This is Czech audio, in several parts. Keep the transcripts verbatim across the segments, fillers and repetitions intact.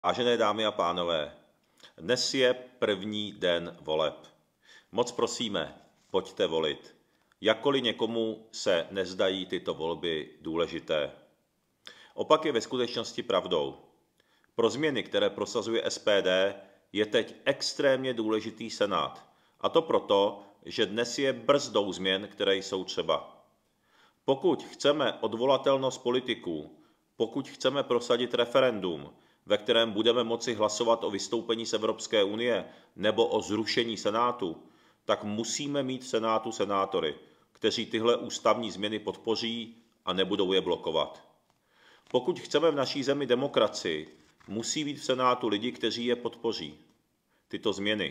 Vážené dámy a pánové, dnes je první den voleb. Moc prosíme, pojďte volit. Jakkoliv někomu se nezdají tyto volby důležité. Opak je ve skutečnosti pravdou. Pro změny, které prosazuje S P D, je teď extrémně důležitý Senát. A to proto, že dnes je brzdou změn, které jsou třeba. Pokud chceme odvolatelnost politiků, pokud chceme prosadit referendum, ve kterém budeme moci hlasovat o vystoupení z Evropské unie nebo o zrušení Senátu, tak musíme mít v Senátu senátory, kteří tyhle ústavní změny podpoří a nebudou je blokovat. Pokud chceme v naší zemi demokracii, musí být v Senátu lidi, kteří je podpoří. Tyto změny.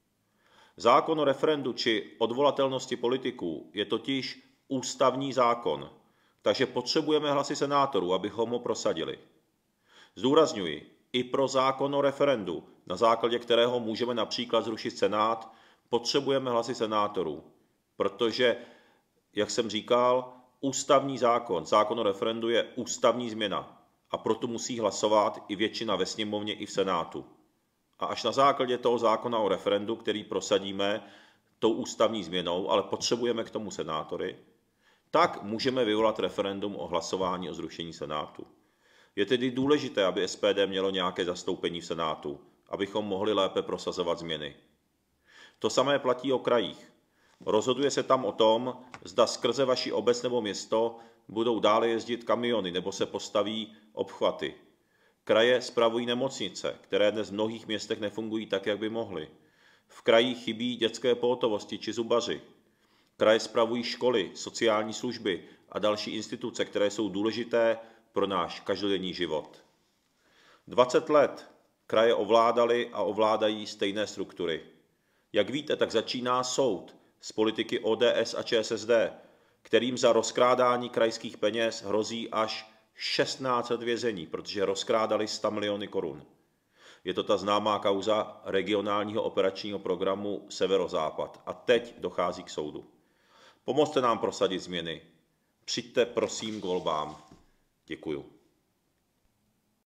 Zákon o referendu či odvolatelnosti politiků je totiž ústavní zákon, takže potřebujeme hlasy senátorů, abychom ho prosadili. Zdůrazňuji, i pro zákon o referendu, na základě kterého můžeme například zrušit Senát, potřebujeme hlasy senátorů, protože, jak jsem říkal, ústavní zákon, zákon o referendu je ústavní změna a proto musí hlasovat i většina ve sněmovně i v Senátu. A až na základě toho zákona o referendu, který prosadíme tou ústavní změnou, ale potřebujeme k tomu senátory, tak můžeme vyvolat referendum o hlasování o zrušení Senátu. Je tedy důležité, aby S P D mělo nějaké zastoupení v Senátu, abychom mohli lépe prosazovat změny. To samé platí o krajích. Rozhoduje se tam o tom, zda skrze vaši obec nebo město budou dále jezdit kamiony nebo se postaví obchvaty. Kraje spravují nemocnice, které dnes v mnohých městech nefungují tak, jak by mohly. V krajích chybí dětské pohotovosti či zubaři. Kraje spravují školy, sociální služby a další instituce, které jsou důležité pro náš každodenní život. dvacet let kraje ovládaly a ovládají stejné struktury. Jak víte, tak začíná soud z politiky O D S a Č S S D, kterým za rozkrádání krajských peněz hrozí až šestnáct let vězení, protože rozkrádali sto miliony korun. Je to ta známá kauza regionálního operačního programu Severozápad a teď dochází k soudu. Pomozte nám prosadit změny. Přijďte prosím k volbám. Děkuju.